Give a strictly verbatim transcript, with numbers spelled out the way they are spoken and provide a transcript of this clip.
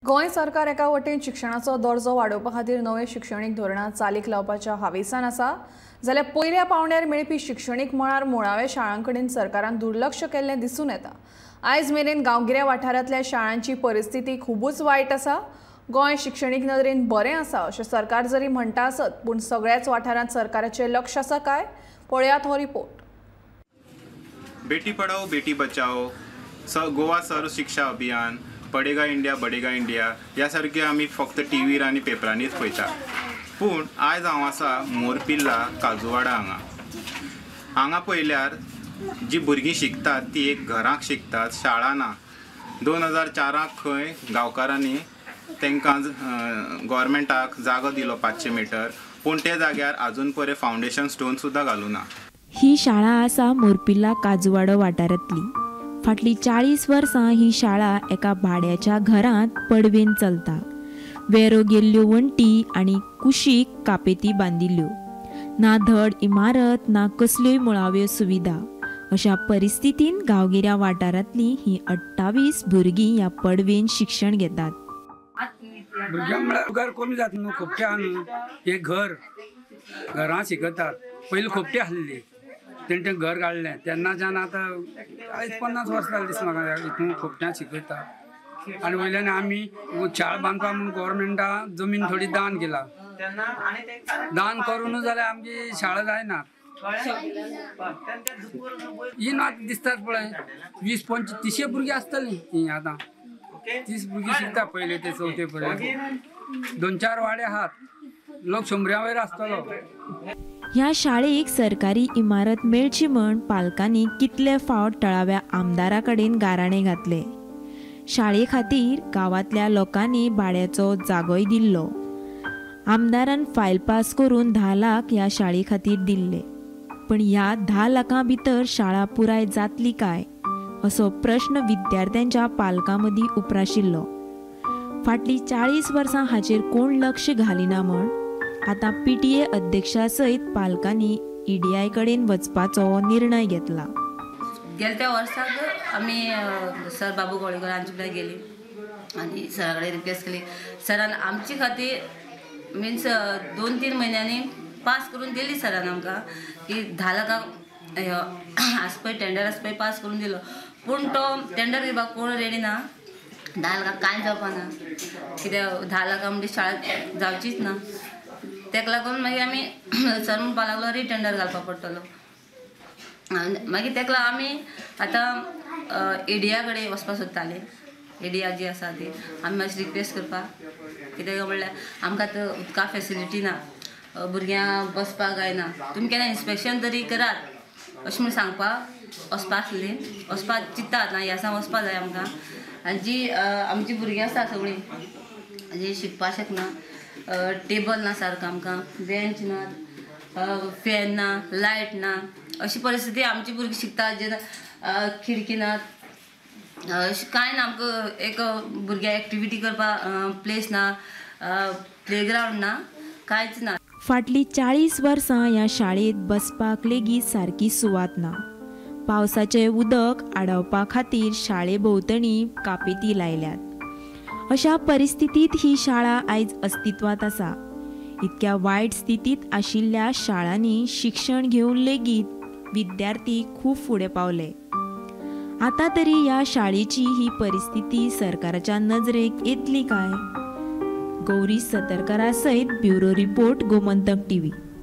गोंय सरकार एका वटेन शिक्षणाचो दर्जो वाडोवपा खातीर नवे शिक्षणीक धोरणां चालीक लावपाच्या हावेसान आसा, जाल्यार पयल्या पावंड्यार मेळपी शिक्षणीक मळार मुळाव्या शाळांकडेन सरकारान दुर्लक्ष केल्लें दिसून येता। आयज मेरेन गांवगिऱ्या वाठारांतल्या शाळांची परिस्थिती खूबच वायट आसा। गोंय शिक्षणीक नदरेन बरें आसा अशें सरकार जरी म्हणटा आसत, पूण सगळ्याच वाठारांत सरकाराचें लक्ष आसा काय? पळयात हो रिपोर्ट। बेटी पढ़ाओ बेटी बचाओ, स गोवा सर्व शिक्षा अभियान, पडेगा इंडिया बडेगा इंडिया ह्या सारखे आमी फक्त टीव्हीर आनी पेपरांनीच पळयता। पूण आयज हांव आसा मोरपिल्ला काजूवाडा हांगा हांगा पळयल्यार जी भुरगीं शिकतात ती एक घराक शिकतात, शाळा ना। दोन हजार चाराक खंय गांवकारांनी तांकां गव्हर्मेंटाक जागो दिलो पांचशे मिटर, पूण ते जाग्यार आजून पर्यंत फावंडेशन स्टोन सुद्दां घालूना। ही शाळा आसा मोरपिल्ला काजूवाडो वाठारांतली। फाटली चाळीस वर्सां ही शाळा एका भाड्याच्या घरांत पडवेन चलता। वेरो गेल्ल्यो वण्टी आनी कुशीक कापेती बांदिल्ल्यो, ना धड इमारत ना कसल्योय मुळाव्यो सुविधा। अशा परिस्थितीन गांवगिऱ्या वाठारांतली ही अठ्ठावीस भुरगीं ह्या पडवेन शिक्षण घेतात। भुरग्यांक कमी जाता न्हू, खोपटे आहा न्हू, हे घर घरां शिकतात। पयलीं खोपटे आसले तेंचे घर काडलें तेन्नाच्यान आतां आयज पन्नास वर्सां जालीं दिसता म्हाका हितून खोपट्यां शिकयता। आनी वयल्यान आमी शाळा बांदपा म्हूण गव्हर्मेंटा जमीन थोडी दान केला। दान करून जाल्यार आमची शाळा जायना। ही ना दिसतात पळय वीस पंचवीस तिशे भुरगीं आसतलीं ही आतां तीस भुरगीं शिकता पयले ते चवथे पर्यंत। दोन चार वाडे आहात, लोक शंबऱ्या वयर आसतलो। ह्या शाळेक सरकारी इमारत मेळची म्हण पालकांनी कितले फावट तळाव्या आमदारा कडेन गाराणे घातले। शाळे खातीर गांवांतल्या लोकांनी भाड्याचो जागोय दिल्लो। आमदारान फायल पास करून धा लाख ह्या शाळे खातीर दिल्ले, पण ह्या धा लाखां भितर शाळा पुराय जातली काय असो प्रश्न विद्यार्थ्यांच्या पालकां मदीं उप्राशिल्लो। फाटली चाळीस वर्सां हाचेर कोण लक्ष घालिना म्हण आता पीटीए अध्यक्षा सयत पालकांनी ईडीआय कडेन वचपाचो निर्णय घेतला। गेल्या वर्साक आमी सर बाबू गोळेकर हांचे कडेन गेली आनी सरा कडेन रिक्वेस्ट केली। सरान आमचे खातीर मिन्स दोन तीन म्हयन्यांनी पास करून दिली सरान आमकां की धा लाखांक आस पळय टेंडर आस पळय पास करून दिलो, पूण तो टेंडर घेवपाक कोण रेडी ना। धा लाखांक कांय जावपा ना, कित्याक धा लाखां म्हणजे शाळा जावचीच ना। तेका लागून मागीर आमी सर म्हणपाक लागलो री टेंडर घालपाक पडटलो। मागीर तेका लागून आमी आतां एडिया कडेन वचपाक सोदताले। एडिया जी आसा ती आमी मातशी रिक्वेस्ट करपाक, कित्याक म्हणल्यार आमकां आतां उदका फेसिलिटी ना, भुरग्यांक बसपाक जायना। तुमी केन्ना इन्स्पेक्शन तरी करात अशें म्हण सांगपाक वचपा आसली। वचपाक चिंतात ना, ह्या दिसा वचपा जाय आमकां। आनी जी आमची भुरगीं आसा सगळीं जी शिकपाक शकना, टेबल ना सारको आमकां, बेंच ना, फॅन ना, लायट ना, अशी परिस्थिती आमची भुरगीं शिकतात जेन्ना खिडकी नात, कांय ना। आमकां एक भुरग्यांक एक्टिविटी करपाक प्लेस ना, प्लेग्रावंड ना, कांयच ना। फाटली चाळीस वर्सां ह्या शाळेत बसपाक लेगीत सारकी सुवात ना। पावसाचें उदक आडवपा खातीर शाळे भोंवतणी कापेती लायल्यात। अशा परिस्थितीत ही शाळा आयज अस्तित्वात आसा। इतक्या वायट स्थितीत आशिल्ल्या शाळांनी शिक्षण घेवन लेगीत विद्यार्थी खूब फुडें पावले। आता तरी ह्या शाळेची ही परिस्थिती सरकाराच्या नजरेक येतली काय? गौरी सतरकरा सयत ब्युरो रिपोर्ट गोमंतक टीव्ही।